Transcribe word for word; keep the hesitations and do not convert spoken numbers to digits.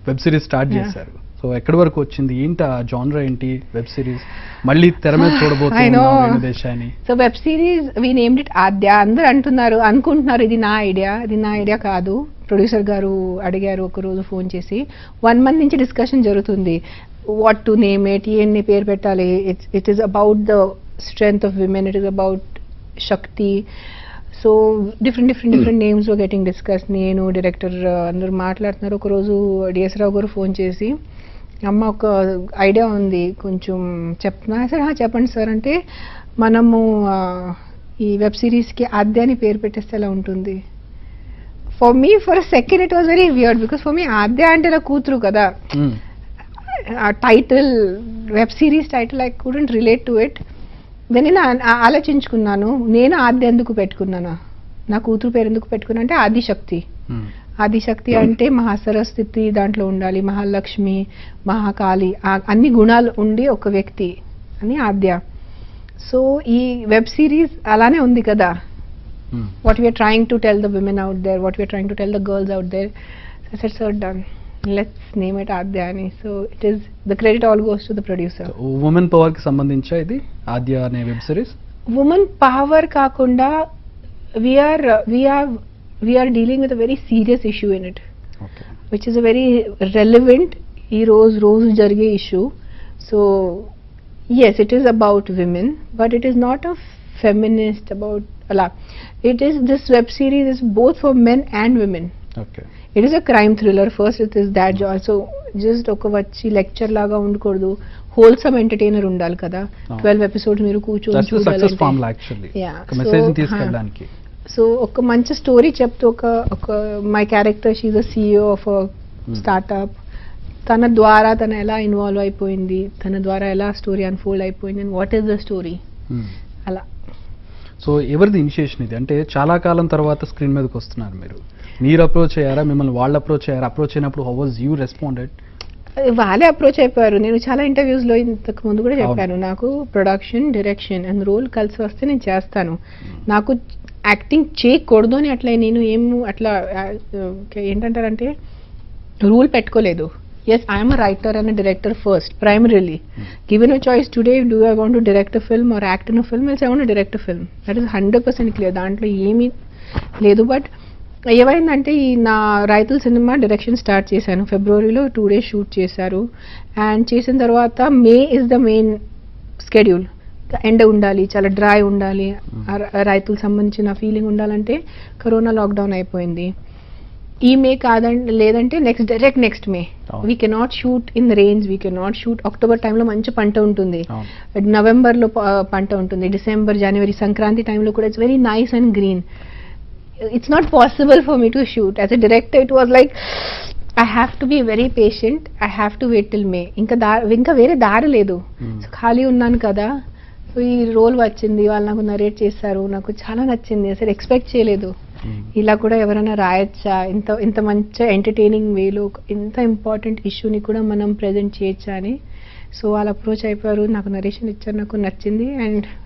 Web series start చేశారు. So ఎక్కడి వరకు వచ్చింది, ఏంటి ఆ జానర్ ఏంటి వెబ్ సిరీస్, మళ్ళీ తెర మీద చూడబోతున్నాం దేశాన్ని? So web series we named it Aadya. అందరూ అంటున్నారు, అనుకుంటున్నారు ఇది నా ఐడియా. ఇది నా ఐడియా కాదు. ప్రొడ్యూసర్ గారు అడిగారు ఒక రోజు ఫోన్ చేసి, వన్ మంత్ నుంచి డిస్కషన్ జరుగుతుంది. వాట్ టు నేమ్ ఇట్, ఏంటి పేరు పెట్టాలి. It's it is about the strength of women, it is about Shakti. So different different different names getting discuss. నేను డైరెక్టర్ అందరూ మాట్లాడుతున్నారు. ఒకరోజు డిఎస్ రావు గారు ఫోన్ చేసి, అమ్మ ఒక ఐడియా ఉంది కొంచెం చెప్తున్నా సార్. చెప్పండి సార్ అంటే, మనము ఈ వెబ్ సిరీస్కి ఆద్య అని పేరు పెట్టేస్తే ఎలా ఉంటుంది. For me for second it was very weird, because for me Aadya అంటే నా కూతురు కదా. ఆ title, web series title, I couldn't relate to it. నేను ఆలోచించుకున్నాను, నేను ఆద్య ఎందుకు పెట్టుకున్నాను, నా కూతురు పేరు ఎందుకు పెట్టుకున్నా అంటే ఆదిశక్తి. ఆదిశక్తి అంటే మహాసరస్వతి దాంట్లో ఉండాలి, మహాలక్ష్మి, మహాకాళి, అన్ని గుణాలు ఉండి ఒక వ్యక్తి అని ఆద్య. సో ఈ వెబ్ సిరీస్ అలానే ఉంది కదా. What we are trying to tell the women out there, what we are trying to tell the girls out there. Set sir done, let's name it Aadya అని. So it is the credit all goes to the producer. Women power కి సంబంధించి ఇది ఆద్య అనే web series. Women power కాకుండా we are we are we are dealing with a very serious issue in it, okay, which is a very relevant ee roz roz jarge issue. So yes, it is about women, but it is not a feminist about ala. It is, this web series is both for men and women. Okay, it is a crime thriller. First it is that genre. So just oka vachi lecture laga undakodu, wholesome entertainer undali kada. twelve episodes meeru కూర్చొని చూడాలి. that's the success formula actually. yeah, ఒక message తీసుకెళ్ళడానికి. So ఒక మంచి story చెప్తూ, ఒక ఒక my character she the CEO of startup, తన ద్వారా తన ఎలా ఇన్వాల్వ్ అయిపోయింది, తన ద్వారా ఎలా స్టోరీ అన్ఫోల్డ్ అయిపోయింది, and what is the story అలా. సో ఎవరిది ఇనిషియేషన్ ఇది అంటే, చాలా కాలం తర్వాత స్క్రీన్ మీదకి వస్తున్నారు మీరు, మీరు అప్రోచ్ అయ్యారా, మిమ్మల్ని వాళ్ళు అప్రోచ్ అయ్యారా? అప్రోచ్ అయినప్పుడు హౌ వాజ్ యూ రెస్పాండెడ్? వాళ్ళే అప్రోచ్ అయిపోయారు. నేను చాలా ఇంటర్వ్యూస్లో ఇంతకు ముందు కూడా చెప్పాను, నాకు ప్రొడక్షన్, డైరెక్షన్ అండ్ రోల్ కలిసి వస్తే నేను చేస్తాను. నాకు యాక్టింగ్ చేయకూడదు అని అట్లా నేను ఏం అట్లా ఏంటంటారంటే రూల్ పెట్టుకోలేదు. Yes, I'm a writer and director first primarily. Given a choice today, do I want to direct a film or act in a film, yes I want to direct a film. That is hundred percent clear, దాంట్లో ఏమీ లేదు. But ఏమైందంటే, ఈ నా రైతుల cinema direction start చేశాను ఫిబ్రవరిలో, two days shoot చేశారు. అండ్ చేసిన తర్వాత May is the main schedule. ఎండ ఉండాలి, చాలా డ్రై ఉండాలి, రైతులకు సంబంధించిన ఫీలింగ్ ఉండాలంటే కరోనా లాక్డౌన్ అయిపోయింది. ఈ మే కాదండి, లేదంటే next direct next May. We cannot shoot in rains, we cannot shoot. October టైంలో మంచి పంట ఉంటుంది, నవంబర్లో పంట ఉంటుంది, డిసెంబర్, జనవరి, సంక్రాంతి టైంలో కూడా it's very nice and green. It's not possible for me to shoot. As a director it was like I have to be very patient, I have to wait till May. ఇంకా దా ఇంకా వేరే దారి లేదు. ఖాళీ ఉన్నాను కదా, ఈ రోల్ వచ్చింది, వాళ్ళు నాకు నరేట్ చేశారు, నాకు చాలా నచ్చింది. అసలు ఎక్స్పెక్ట్ చేయలేదు ఇలా కూడా ఎవరైనా రాయొచ్చా, ఇంత ఇంత మంచి ఎంటర్టైనింగ్ వేలో ఇంత ఇంపార్టెంట్ ఇష్యూని కూడా మనం ప్రజెంట్ చేయొచ్చా అని. సో వాళ్ళు అప్రోచ్ అయిపోయారు, నాకు నరేషన్ ఇచ్చారు, నాకు నచ్చింది. అండ్